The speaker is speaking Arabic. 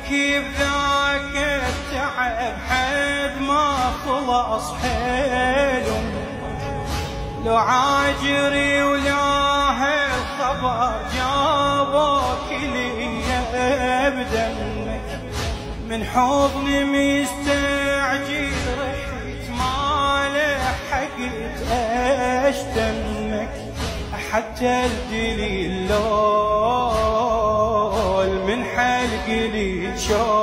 بذاك التعب حد ما خلص حيلهم، لو عاجري ولا الخبر جابوك لي بدمك، من حضني مستعجل رحت ما لحقت اشتمك، حتى الدليل لول من حلق لي شوق